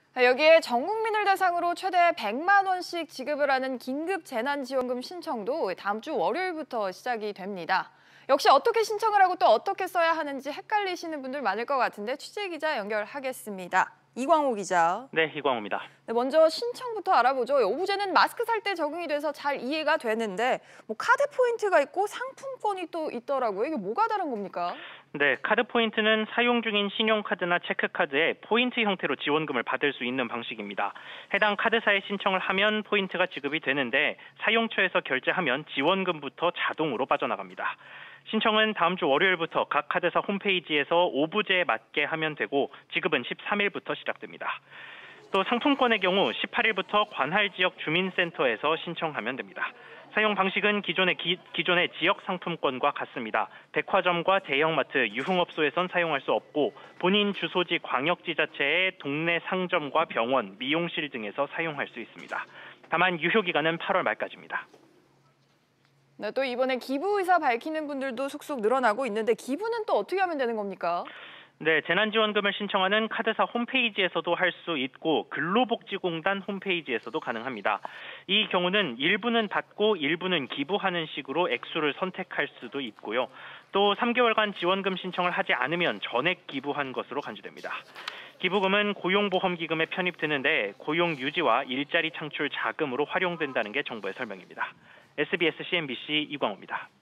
여기에 전 국민을 대상으로 최대 100만 원씩 지급을 하는 긴급 재난지원금 신청도 다음 주 월요일부터 시작이 됩니다. 역시 어떻게 신청을 하고 또 어떻게 써야 하는지 헷갈리시는 분들 많을 것 같은데 취재기자 연결하겠습니다. 이광호 기자. 네, 이광호입니다. 먼저 신청부터 알아보죠. 오부제는 마스크 살 때 적용이 돼서 잘 이해가 되는데 카드 포인트가 있고 상품권이 또 있더라고요. 이게 뭐가 다른 겁니까? 네, 카드 포인트는 사용 중인 신용카드나 체크카드에 포인트 형태로 지원금을 받을 수 있는 방식입니다. 해당 카드사에 신청을 하면 포인트가 지급이 되는데 사용처에서 결제하면 지원금부터 자동으로 빠져나갑니다. 신청은 다음 주 월요일부터 각 카드사 홈페이지에서 오부제에 맞게 하면 되고 지급은 13일부터 시작됩니다. 또 상품권의 경우 18일부터 관할 지역 주민센터에서 신청하면 됩니다. 사용 방식은 기존의 지역 상품권과 같습니다. 백화점과 대형마트, 유흥업소에선 사용할 수 없고 본인 주소지 광역지자체의 동네 상점과 병원, 미용실 등에서 사용할 수 있습니다. 다만 유효기간은 8월 말까지입니다. 네, 또 이번에 기부 의사 밝히는 분들도 속속 늘어나고 있는데 기부는 또 어떻게 하면 되는 겁니까? 네, 재난지원금을 신청하는 카드사 홈페이지에서도 할 수 있고 근로복지공단 홈페이지에서도 가능합니다. 이 경우는 일부는 받고 일부는 기부하는 식으로 액수를 선택할 수도 있고요. 또 3개월간 지원금 신청을 하지 않으면 전액 기부한 것으로 간주됩니다. 기부금은 고용보험기금에 편입되는데 고용 유지와 일자리 창출 자금으로 활용된다는 게 정부의 설명입니다. SBS CNBC 이광호입니다.